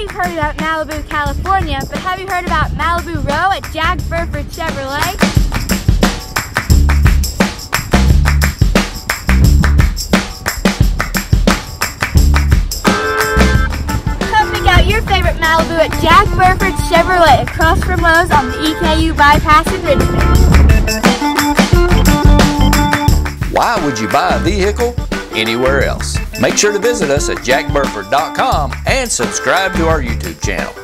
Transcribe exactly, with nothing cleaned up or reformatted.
you've heard about Malibu, California, but have you heard about Malibu Row at Jack Burford Chevrolet? Come pick out your favorite Malibu at Jack Burford Chevrolet across from Lowe's on the E K U bypass in Richmond. Why would you buy a vehicle anywhere else? Make sure to visit us at jack burford dot com and subscribe to our YouTube channel.